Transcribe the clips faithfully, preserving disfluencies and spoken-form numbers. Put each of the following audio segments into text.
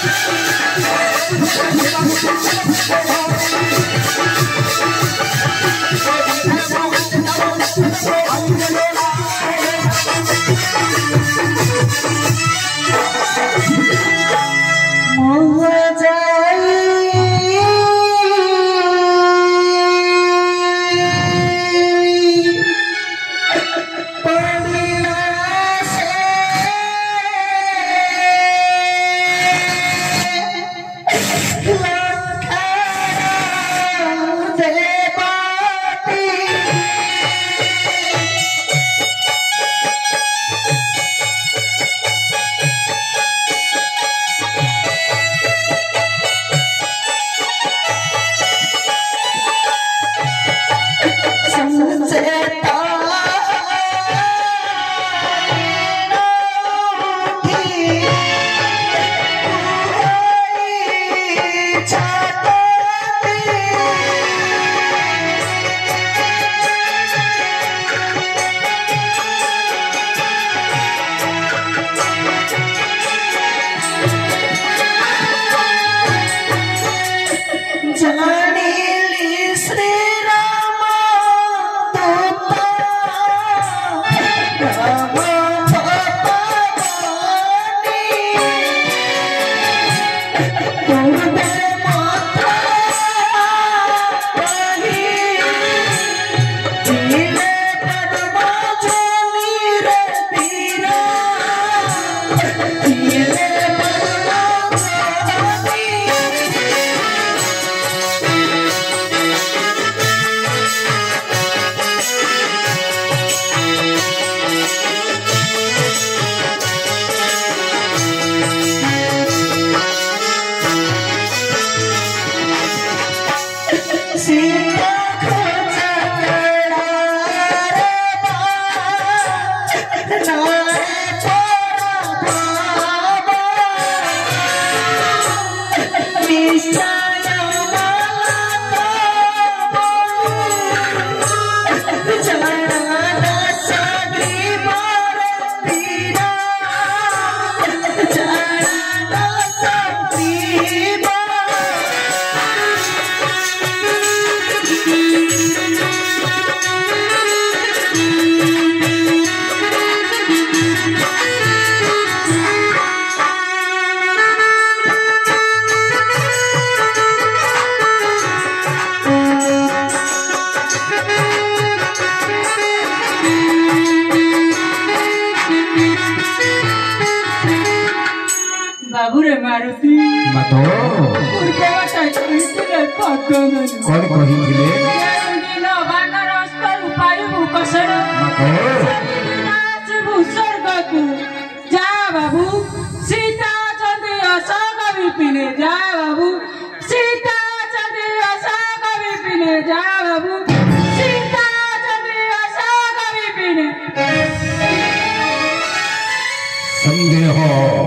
बाबूरे मारुति मतो उनके बच्चे इतने पागल हैं कौन कहीं गिले ये ना बाना रास्ता उपाय मुकसर मतो नाच भूसर गकु जा बाबू सीता चंदी आशा कवि पिने जा बाबू सीता चंदी आशा कवि पिने जा बाबू सीता चंदी आशा कवि पिने संदेह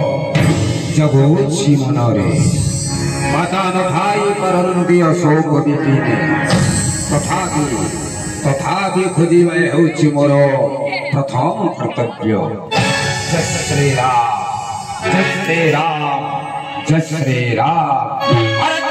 जगोची मनरे माता न भाई करन भी अशोक विपिने तथापि तथापि खुदी मैं होची मोरो प्रथम कर्तव्य जय श्री राम जय श्री राम जय श्री राम।